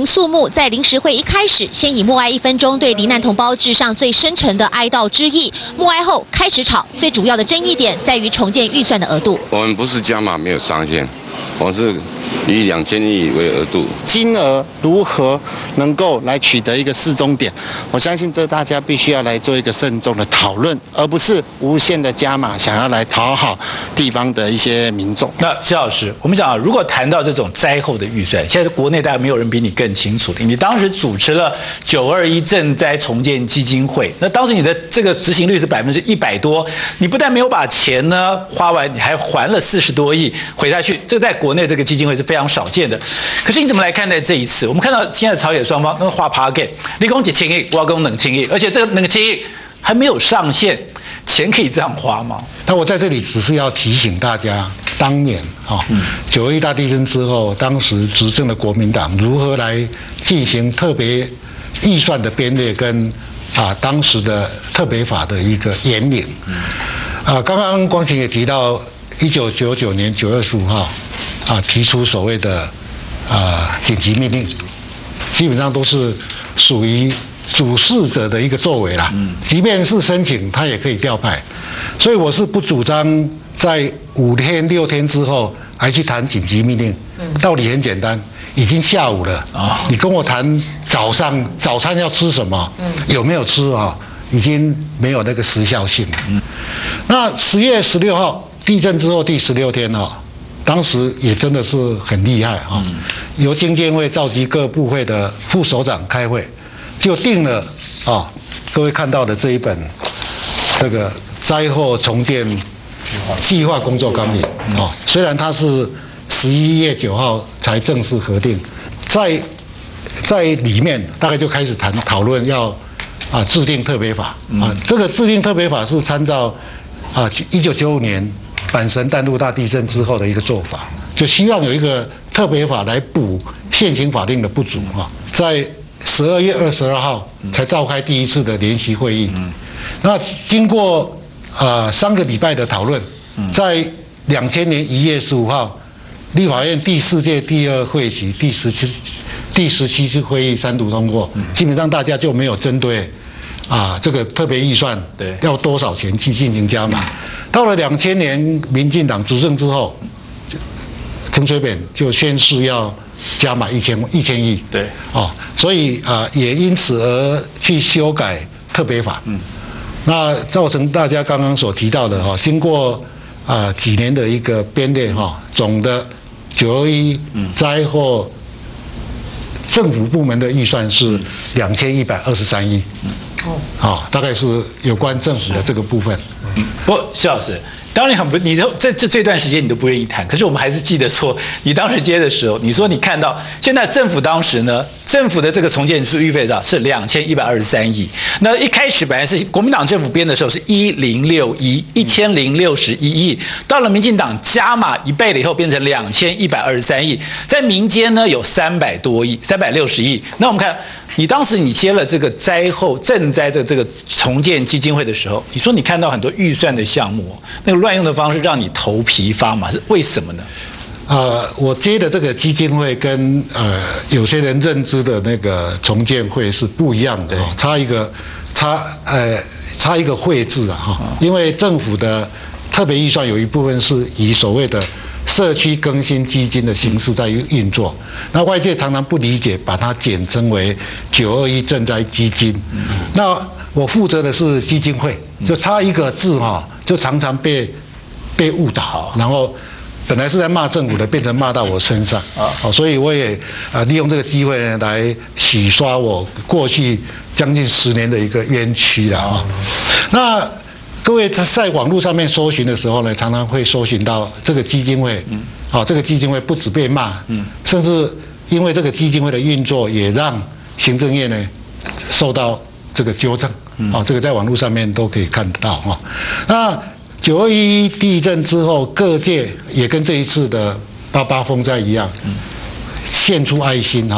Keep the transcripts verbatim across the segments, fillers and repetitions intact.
肃穆，在临时会一开始，先以默哀一分钟，对罹难同胞致上最深沉的哀悼之意。默哀后开始吵，最主要的争议点在于重建预算的额度。 我们不是加码没有上限，我是以两千亿为额度， 金额如何能够来取得一个适中点？我相信这大家必须要来做一个慎重的讨论，而不是无限的加码，想要来讨好地方的一些民众。 那施老师，我们讲啊，如果谈到这种灾后的预算，现在国内大概没有人比你更清楚的。你当时主持了九二一赈灾重建基金会，那当时你的这个执行率是百分之一百多，你不但没有把钱呢花完，你还还了四十多亿回下去，这在国内这个基金会是非常少见的。可是你怎么来看待这一次？我们看到现在朝野双方那画 p a r k 你讲几千亿，我讲两千亿，而且这个两千亿还没有上限，钱可以这样花吗？ 那我在这里只是要提醒大家，当年啊，九二一大地震之后，当时执政的国民党如何来进行特别预算的编列跟啊当时的特别法的一个严领。啊，刚刚光晴也提到，一九九九年九月十五号啊提出所谓的啊紧急命令，基本上都是属于主事者的一个作为啦，即便是申请，他也可以调派，所以我是不主张在五天六天之后还去谈紧急命令。道理很简单，已经下午了，你跟我谈早上早餐要吃什么，有没有吃啊？已经没有那个时效性了。那十月十六号地震之后第十六天啊，当时也真的是很厉害啊，由经建会召集各部会的副首长开会。就定了啊，各位看到的这一本这个灾后重建计划工作纲领啊，虽然它是十一月九号才正式核定，在在里面大概就开始谈讨论要啊制定特别法啊，这个制定特别法是参照啊一九九五年阪神淡路大地震之后的一个做法，就希望有一个特别法来补现行法令的不足啊，在十二月二十二号才召开第一次的联席会议。嗯、那经过呃三个礼拜的讨论，嗯、在两千年一月十五号，立法院第四届第二会期第十七第十七次会议三读通过，嗯、基本上大家就没有针对啊这个特别预算要多少钱去进行加码。到了两千年民进党执政之后，陈水扁就宣誓要加码一千一千亿，对，哦，所以啊、呃、也因此而去修改特别法，嗯，那造成大家刚刚所提到的哈、哦，经过啊、呃、几年的一个编列哈、哦，总的九二一灾后政府部门的预算是两千一百二十三亿，嗯，哦，好，大概是有关政府的这个部分。 嗯，不，施老师。当然很不，你都这这这段时间你都不愿意谈，可是我们还是记得说，你当时接的时候，你说你看到现在政府当时呢，政府的这个重建是预费上是两千一百二十三亿，那一开始本来是国民党政府编的时候是一零六一一千零六十一亿，到了民进党加码一倍了以后变成两千一百二十三亿，在民间呢有三百多亿，三百六十亿。那我们看你当时你接了这个灾后赈灾的这个重建基金会的时候，你说你看到很多预算的项目，那个乱用的方式让你头皮发麻，是为什么呢？ 呃，我接的这个基金会跟呃有些人认知的那个重建会是不一样的，哦、差一个差呃差一个会字啊哈，因为政府的特别预算有一部分是以所谓的社区更新基金的形式在运作，那外界常常不理解，把它简称为九二一赈灾基金。那我负责的是基金会，就差一个字哈，就常常被被误导，然后本来是在骂政府的，变成骂到我身上啊，所以我也呃利用这个机会呢来洗刷我过去将近十年的一个冤屈了啊。那各位在网络上面搜寻的时候呢，常常会搜寻到这个基金会，嗯，好、哦，这个基金会不止被骂，嗯，甚至因为这个基金会的运作，也让行政院呢受到这个纠正，嗯，哦，这个在网络上面都可以看得到哈、哦。那九二一地震之后，各界也跟这一次的八八风灾一样，嗯，献出爱心哈、哦。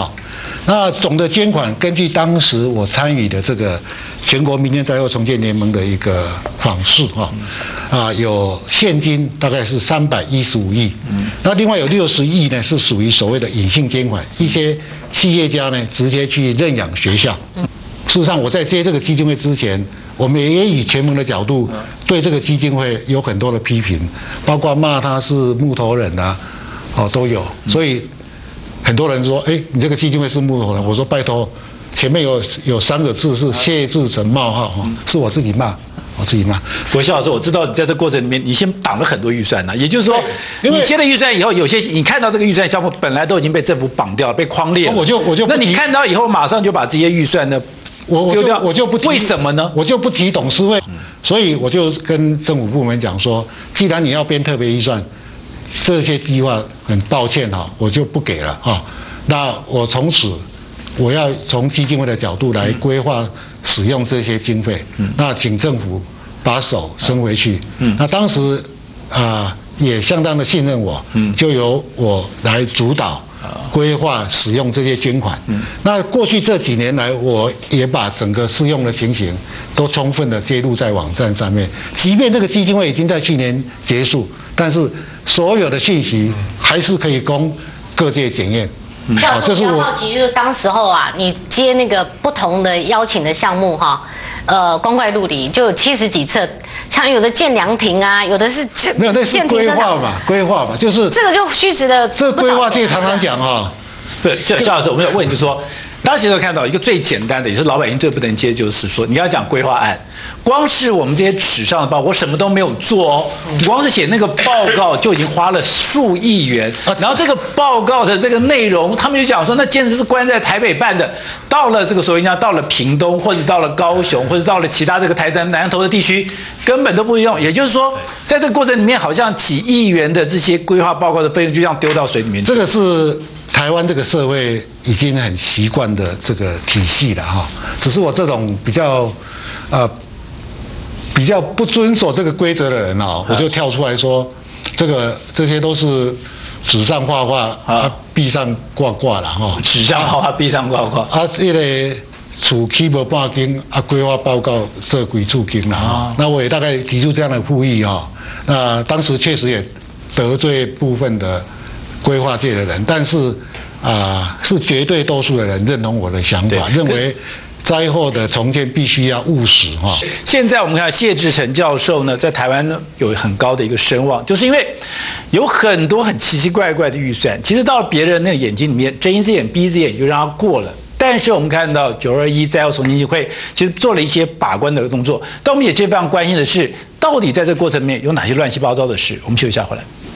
那总的捐款，根据当时我参与的这个全国民间灾后重建联盟的一个访视哈，啊，有现金大概是三百一十五亿，那另外有六十亿呢是属于所谓的隐性捐款，一些企业家呢直接去认养学校。事实上，我在接这个基金会之前，我们也以全盟的角度对这个基金会有很多的批评，包括骂他是木头人啊，哦都有，所以。很多人说，哎，你这个基金会是木头人。我说拜托，前面有有三个字是谢志成冒号哈，是我自己骂，我自己骂。 不过肖老师，我知道你在这过程里面，你先挡了很多预算呢、啊，也就是说，你接了预算以后，有些你看到这个预算项目本来都已经被政府绑掉了，被框列了， 我就我就那你看到以后，马上就把这些预算呢， 我丢掉， 我就不提为什么呢？ 我就不提董事会，所以我就跟政府部门讲说，既然你要编特别预算。这些计划很抱歉哈，我就不给了哈。那我从此我要从基金会的角度来规划使用这些经费，那请政府把手伸回去。那当时啊也相当的信任我，就由我来主导规划使用这些捐款。那过去这几年来，我也把整个适用的情形都充分的揭露在网站上面。即便这个基金会已经在去年结束，但是所有的信息还是可以供各界检验。 好，这是我好奇，就是当时候啊，你接那个不同的邀请的项目哈，呃，光怪陆离，就有七十几册，像有的建凉亭啊，有的是没有，那是规划嘛，规划嘛，就是这个就虚实的。 这规划界常常讲哈， 对，肖肖老师，我们有问就是说。当时都看到一个最简单的，也是老百姓最不能接，就是说你要讲规划案，光是我们这些纸上的报，我什么都没有做哦，光是写那个报告就已经花了数亿元，然后这个报告的这个内容，他们就讲说那建设是关在台北办的，到了这个所谓讲到了屏东或者到了高雄或者到了其他这个台南南投的地区，根本都不用，也就是说在这个过程里面，好像几亿元的这些规划报告的费用就这样丢到水里面去。 这个是台湾这个社会已经很习惯的这个体系了哈，只是我这种比较呃比较不遵守这个规则的人哦，我就跳出来说，这个这些都是纸上画画啊，壁上挂挂了哈， 纸上画画，壁上挂挂啊，这个厝起无半间啊，规划报告设几处间了哈，那我也大概提出这样的呼吁哈，那当时确实也得罪部分的规划界的人，但是啊、呃，是绝对多数的人认同我的想法，认为灾后的重建必须要务实哈。 现在我们看谢志成教授呢，在台湾呢有很高的一个声望，就是因为有很多很奇奇怪怪的预算，其实到了别人那个眼睛里面，睁一只眼闭一只眼就让他过了。但是我们看到九二一灾后重建基金会其实做了一些把关的动作，但我们也其实非常关心的是，到底在这个过程里面有哪些乱七八糟的事？我们休息一下回来。